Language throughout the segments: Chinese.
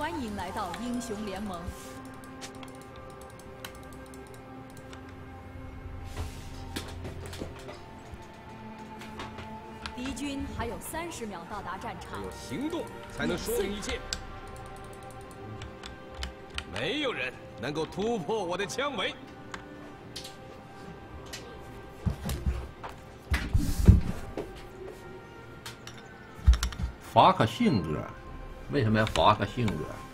欢迎来到英雄联盟。敌军还有30秒到达战场。 有行动才能说明一切。没有人能够突破我的枪尾。 发个信鸽，为什么要发个信鸽？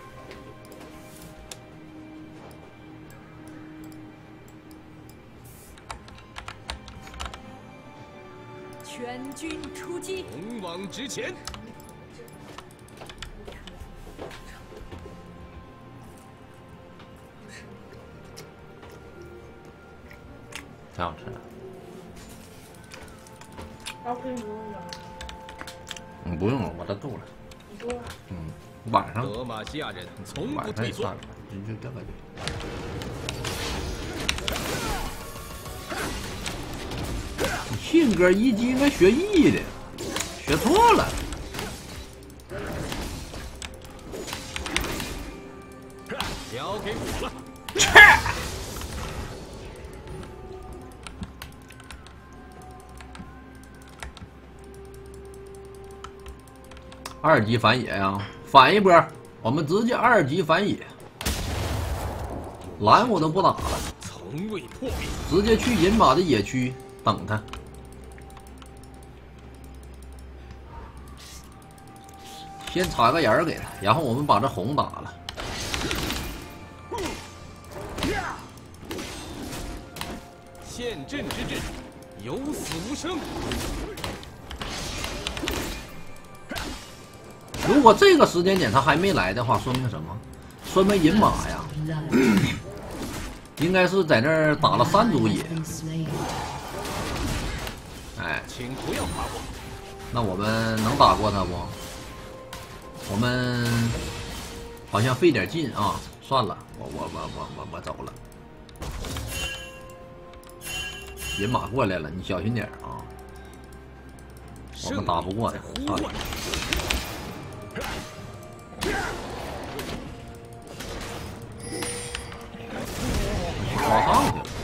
全军出击！ 勇往直前！ 挺好吃的。 高飞不用了。 不用了，我这够了。 你说。 晚上。 德玛西亚人从不晚上退缩。 也算了，就这个就。你信鸽一击应该学 E 的，学错了。 交给我了。 切！ 2级反野呀、反一波，我们直接2级反野，蓝我都不打了， 从未破灭， 直接去银马的野区等他。先插个眼儿给他，然后我们把这红打了。 陷阵之志，有死无生。 如果这个时间点他还没来的话，说明什么？说明银马呀，应该是在那儿打了3组野。哎， 请不要发火。 那我们能打过他不？我们好像费点劲啊！算了，我走了。银马过来了，你小心点啊！我们打不过他。啊 刷上去了，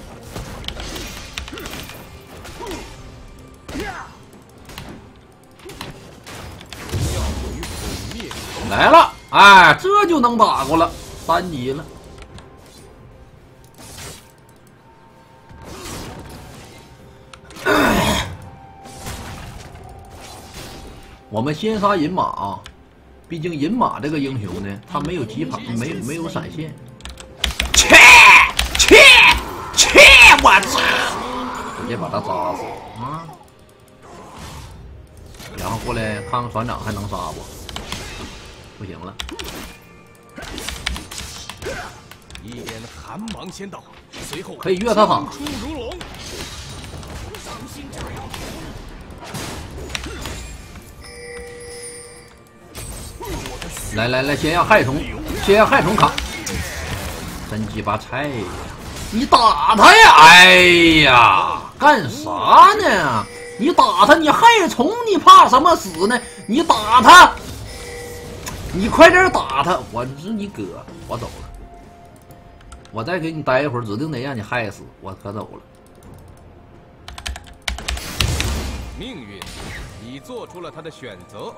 来了，哎，这就能打过了，3级了。我们先杀银马啊，毕竟银马这个英雄呢，他没有疾跑，没有闪现。 我操！直接把他杀死啊！然后过来看看船长还能杀不？不行了。 一点寒芒先到，随后可以越他塔。 出如龙。 来，先让害虫，卡。真鸡巴菜呀！ 你打他呀！哎呀，干啥呢？你打他，你害虫，你怕什么死呢？你打他，你快点打他！我是你哥，我走了。我再给你待一会儿，指定得让你害死。我可走了。 命运已做出了他的选择。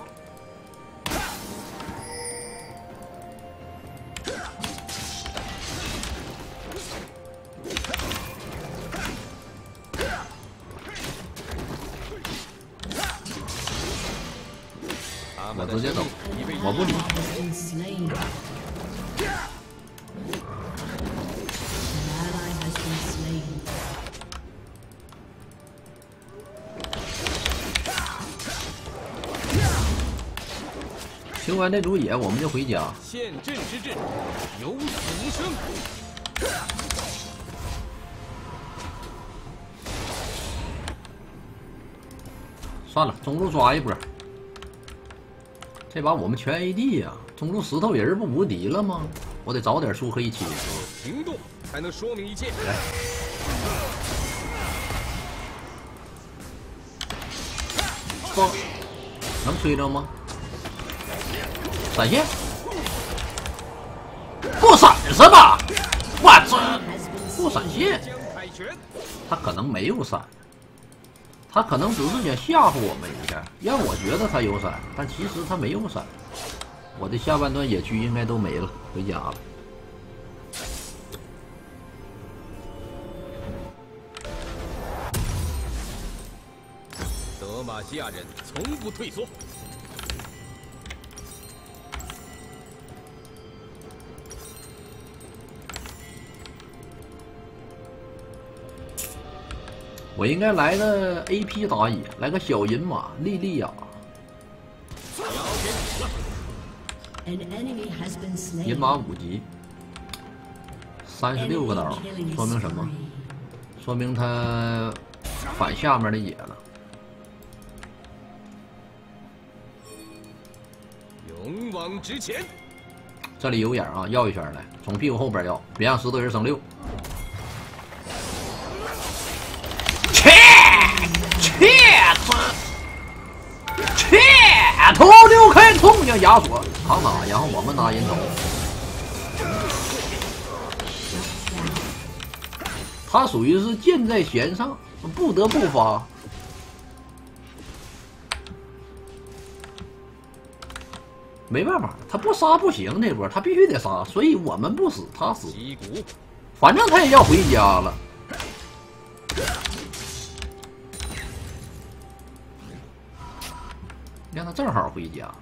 我直接走，我不理。清完这组野，我们就回家。 陷阵之志，有死无生。 算了，中路抓一波。 这把我们全 AD 呀、中路石头人不无敌了吗？我得早点出黑切。 行动才能说明一切。 来，放，能吹着吗？闪现， 是吧？我这不闪现，他可能没有闪，他可能只是想吓唬我们一下，让我觉得他有闪，但其实他没有闪。我的下半段野区应该都没了，回家了。 德玛西亚人从不退缩。 我应该来个 AP 打野，来个小银马莉莉娅。银马5级，36个刀，说明什么？说明他反下面的野了。 勇往直前！ 这里有眼啊，要一圈来，从屁股后边要，别让石头人升6。头就开冲向亚索扛打，然后我们拿人头。他属于是箭在弦上，不得不发。没办法，他不杀不行，这波他必须得杀，所以我们不死，他死。反正他也要回家了。让他正好回家。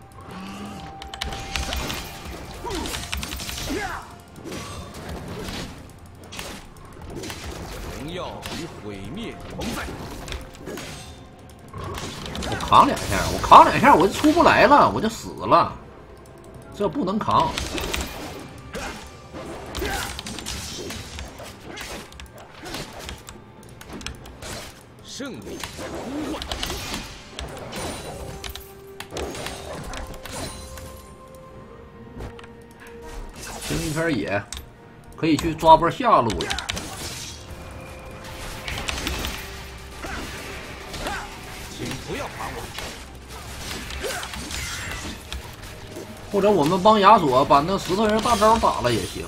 荣耀与毁灭同在。 我扛2下，我扛2下我就出不来了，我就死了。这不能扛。 胜利呼唤。 清一圈野，可以去抓波下路了。 请不要烦我。 或者我们帮亚索把那石头人大招打了也行。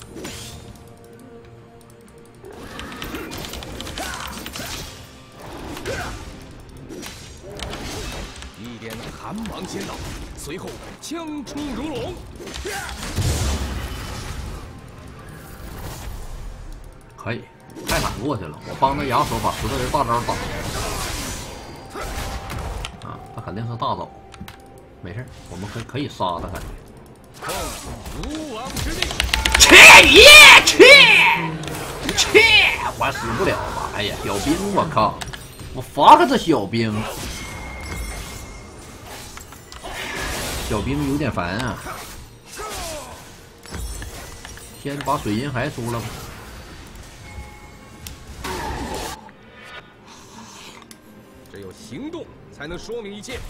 一点寒芒先到，随后枪出如龙。 可以，泰坦过去了，我帮他亚索把石头人大招打了。啊，他肯定是大走，没事，我们可以杀他，感觉。 无王之地。 我死不了吧？哎呀，小兵，我靠！我罚个这小兵，小兵有点烦啊。先把水银海出了吧。 只有行动才能说明一切。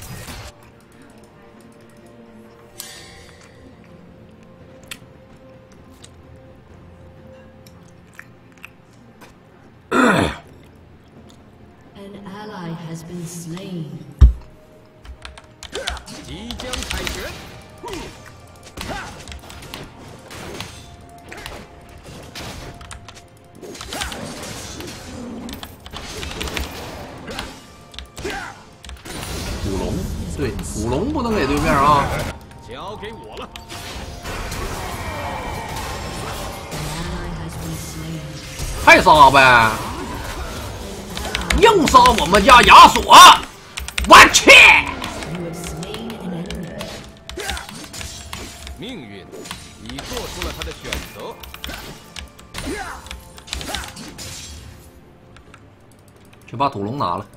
即将凯旋。 古龙，对，古龙不能给对面啊。 交给我了。 还杀呗！硬杀我们家亚索！我去！ 命运已做出了他的选择。 去把土龙拿了。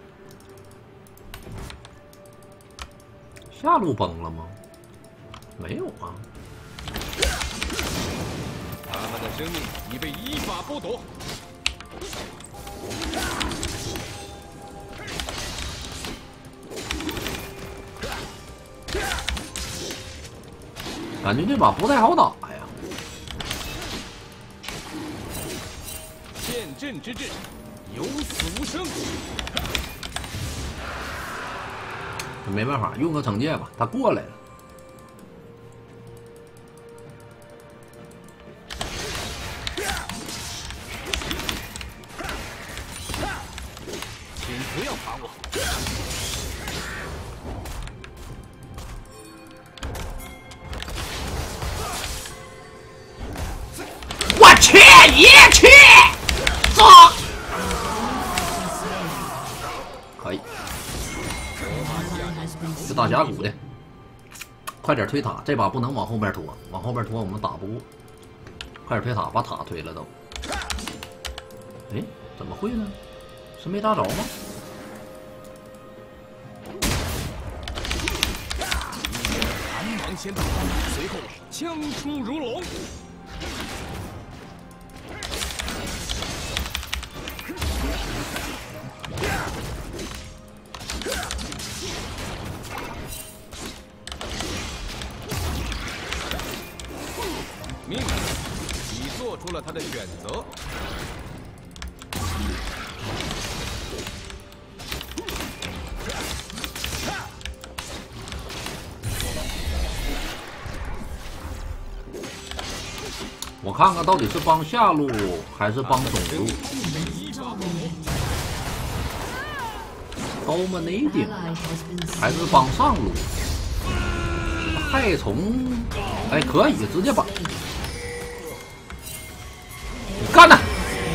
下路崩了吗？没有啊。 他们的生命已被依法剥夺。 感觉这把不太好打呀。 陷阵之志，有死无生。 没办法，用个惩戒吧，他过来了。 不要罚我！ 我去，一去，走！可以，这大峡谷的，快点推塔！这把不能往后边拖，往后边拖我们打不过。快点推塔，把塔推了都。哎，怎么会呢？是没打着吗？ 寒芒先到，随后枪出如龙。命令，你做出了他的选择。 我看看到底是帮下路还是帮中路 ？Dominating 还是帮上路？害虫，哎，可以直接把，你干呐！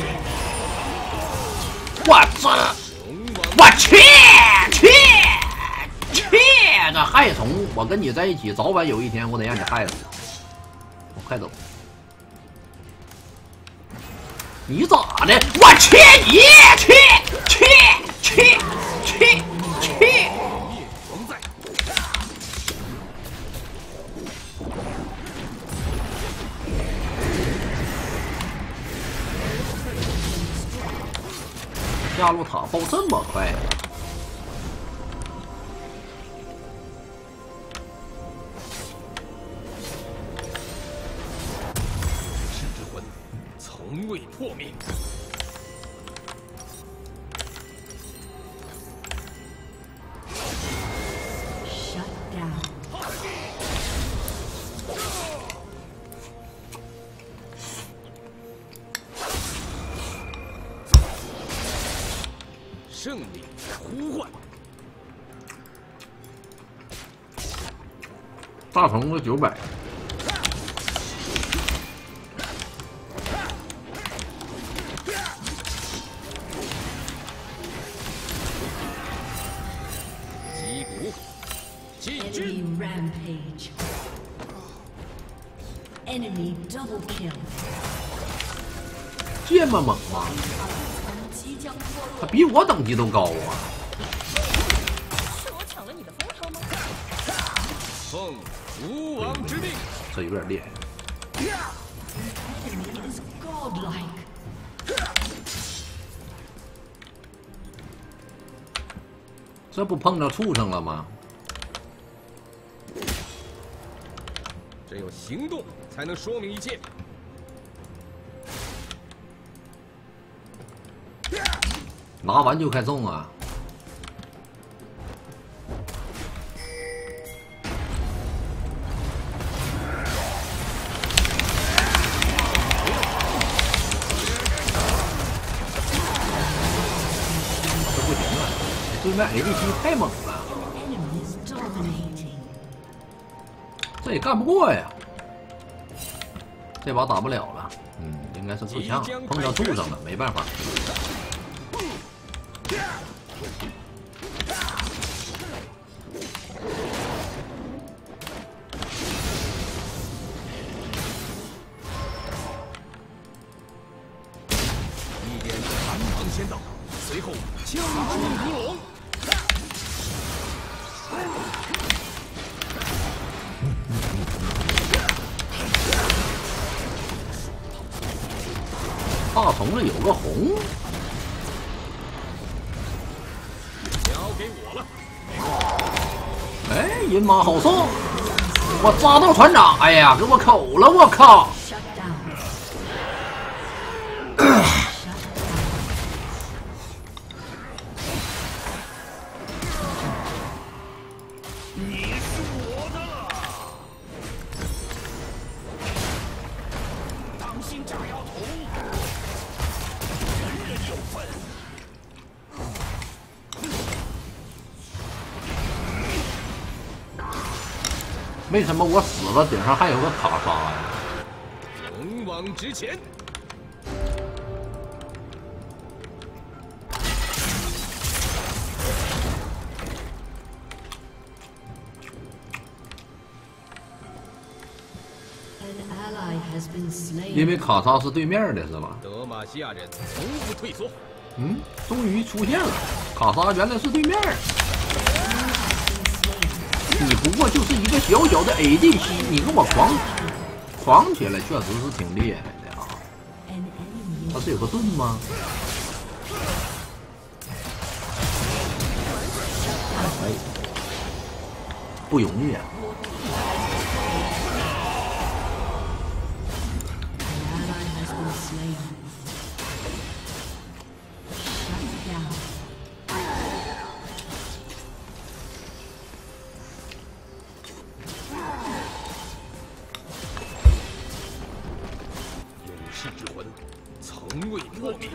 我这，我去，这害虫，我跟你在一起，早晚有一天我得让你害死。我快走。你咋的？我去你去！下路塔爆这么快？ 赤之魂从未破灭。胜利呼唤， 大虫子900。 击鼓，进军。 Enemy rampage. Enemy double kill. 这么猛吗？他比我等级都高啊！ 是我抢了你的风头吗？ 奉吴王之命， 这有点厉害。 Enemy is godlike. 这不碰着畜生了吗？ 只有行动才能说明一切。 拿完就开送啊！这不行啊！对面 ADC 太猛了， Enemy is dominating. 这也干不过呀。这把打不了了，应该是自强，碰到畜生了，没办法。 一点寒芒先到，随后枪出如龙。 大虫子有个红， 交给我了。 哎，银马好送，我抓到船长，哎呀，给我口了，我靠！ Shut down. 为什么我死了顶上还有个卡莎呀？ 勇往直前。 因为卡莎是对面的是吧？ 德玛西亚人从不退缩。 嗯，终于出现了，卡莎原来是对面。你不过就是一个小小的 ADC， 你跟我狂起来，确实是挺厉害的啊。他是有个盾吗？哎，不容易啊。 勇士之魂从未破灭。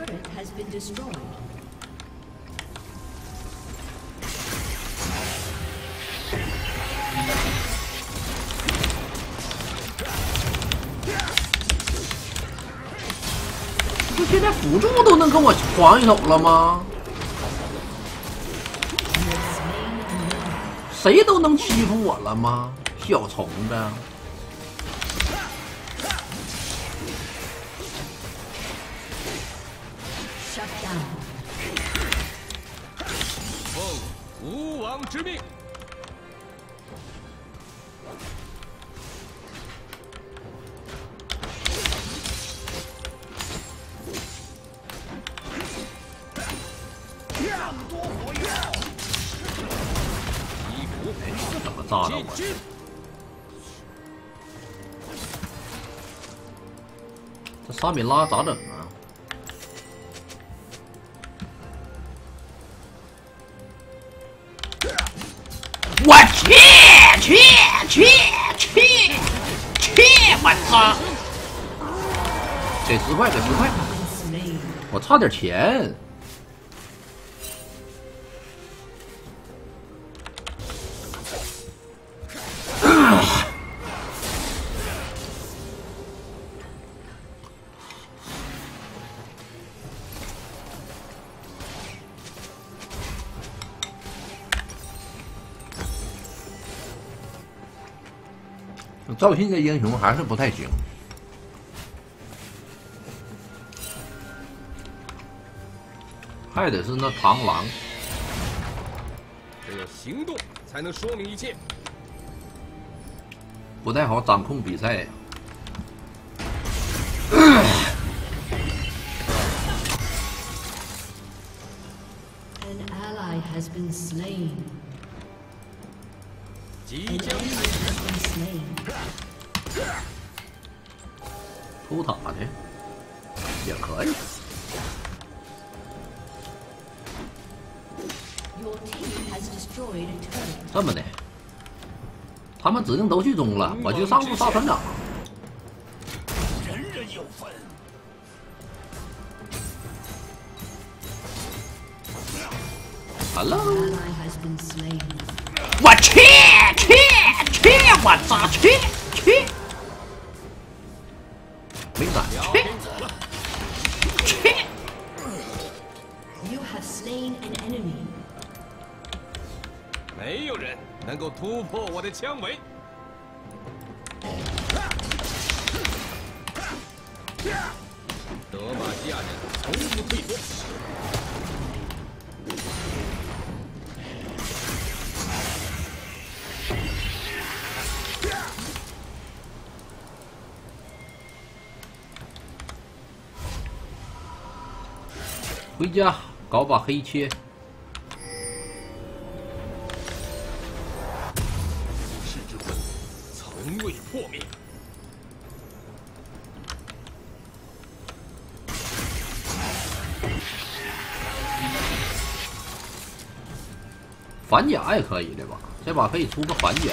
这现在辅助都能跟我狂一手了吗？谁都能欺负我了吗？小虫子！ 奉吴王之命。 怎么炸了我？这沙米拉咋整啊？我去！我操！给10块，给10块！我差点钱。 赵信这英雄还是不太行，还得是那螳螂。 只有行动才能说明一切。 不太好掌控比赛呀。 An ally has been slain. 即 An 将 enemy has been slain. 偷塔的也可以。 Your team has destroyed a turret. 这么的，他们指定都去中了，我就上路杀船长。 人人有份。 Hello， Ally has been slain. 我去，我操，去，没敢去。 You have slain an enemy. 没有人能够突破我的枪尾。德玛西亚人从不退缩。 回家搞把黑切。 世之魂从未破灭。 反甲也可以的吧？这把可以出个反甲。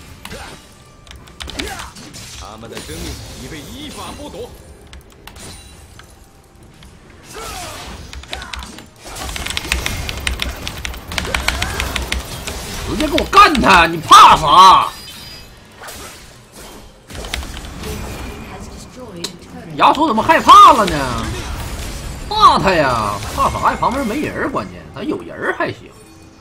他们的生命已被依法剥夺。 直接给我干他！你怕啥？ 亚索怎么害怕了呢？打他呀！怕啥呀？旁边没人，关键他有人还行。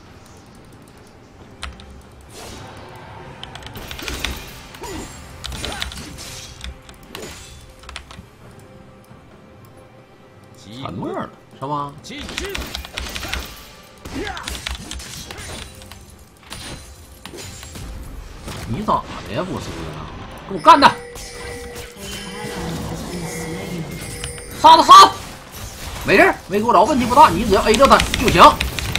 沉默了是吧？你咋的呀，不是啊？给我干他！杀他杀他！没事，没给我着，问题不大，你只要 A 着他就行。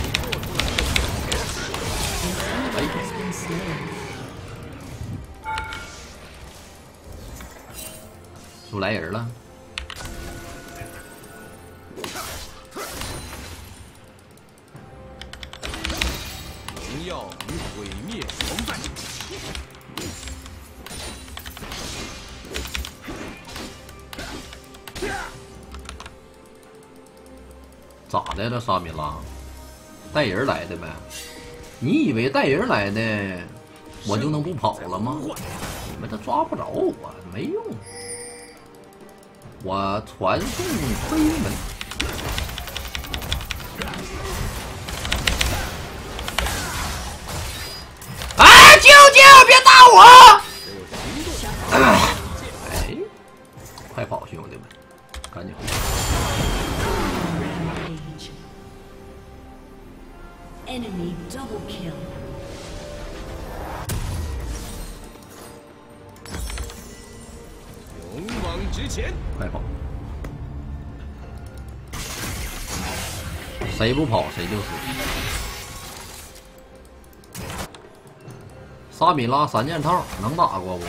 又来人了。 荣耀与毁灭同在。 咋的了，沙米拉？带人来的呗？你以为带人来的我就能不跑了吗？你们这抓不着我，没用。我传送飞门。哎，救救！别打我！哎，快跑，兄弟们，赶紧跑！ Enemy double kill. 勇往直前， 快跑！谁不跑谁就死。沙米拉三件套能打过不？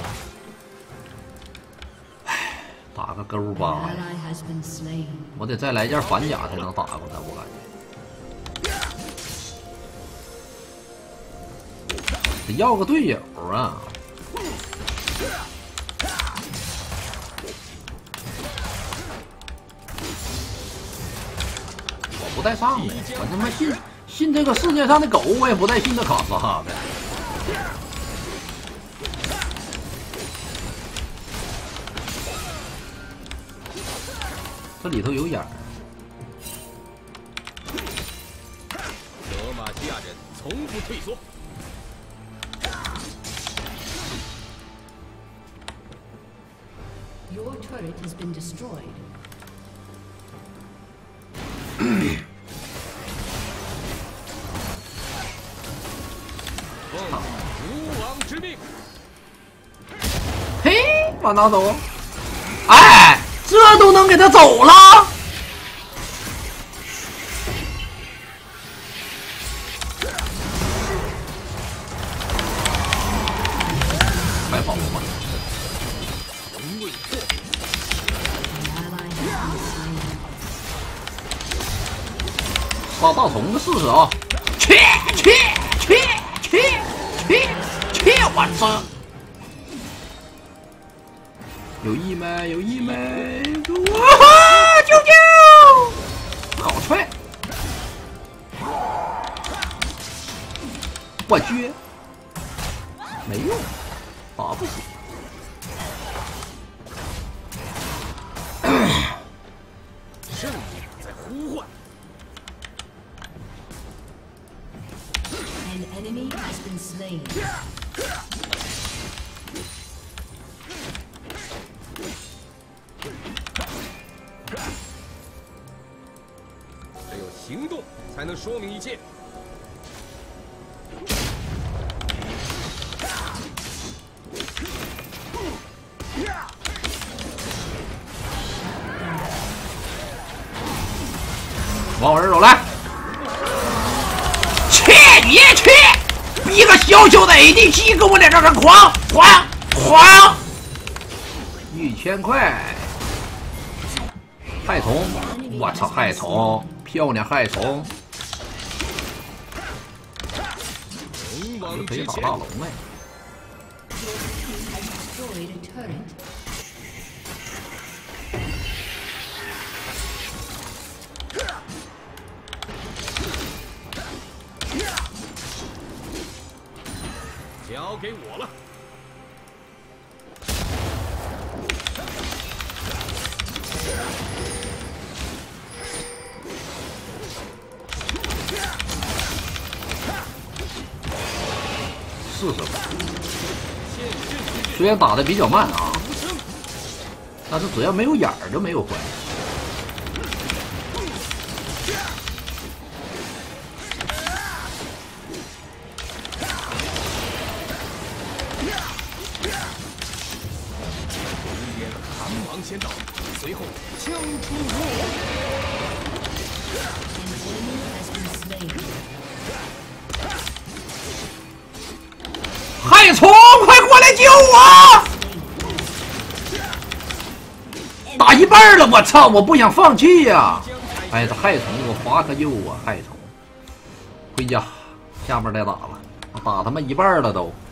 唉，打个勾吧呀！ Ally has been slain. 我得再来件反甲才能打过他，我感觉。 得要个队友啊！我不带上的，我他妈信这个世界上的狗，我也不带信的卡萨的。这里头有眼儿。 德玛西亚人从不退缩。 Your turret has been destroyed. 奉吴王之命。 嘿，往哪走？哎，这都能给他走了？快跑吧！ 杀大虫子试试啊！去！我操！有意没？有意没？哇！救救！好踹！我撅，没用，打不死。 胜利在呼唤。 An enemy has been slain. 只有行动才能说明一切。 往我这走来！去你去！一个小小的 ADC 跟我在这儿狂！1000块！害虫！我操，害虫！漂亮害虫！ 勇往可以打直前。 大龙哎！ Has destroyed a turret. 交给我了。 试试吧。虽然打的比较慢啊，但是只要没有眼儿就没有关系。 寒芒先到，随后枪出如龙。 害虫，快过来救我！打一半了，我操！我不想放弃呀！哎，这害虫给我罚个救啊！害虫，回家，下面再打了，我打他妈一半了都。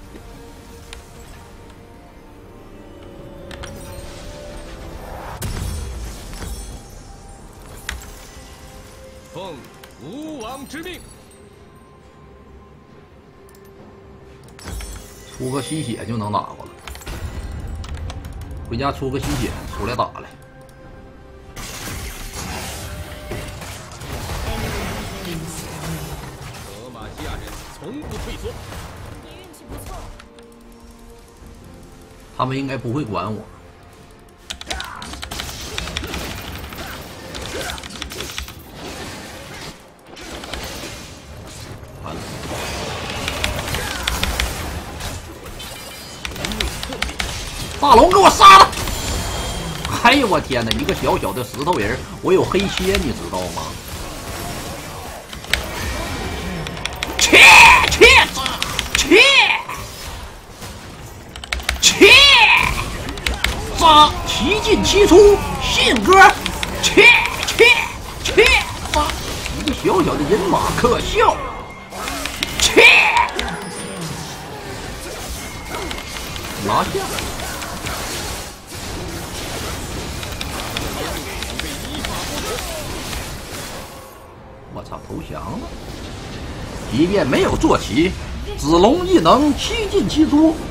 奉吴王之命。 出个吸血就能打过了，回家出个吸血出来打来。 德玛西亚人从不退缩。 你运气不错。 他们应该不会管我。完了。 大龙给我杀了！哎呦我天哪！一个小小的石头人，我有黑蝎，你知道吗？切！杀！七进七出，信鸽！切！杀！一个小小的人马可笑！切！拿下！ 我操，投降了！即便没有坐骑，子龙亦能七进七出。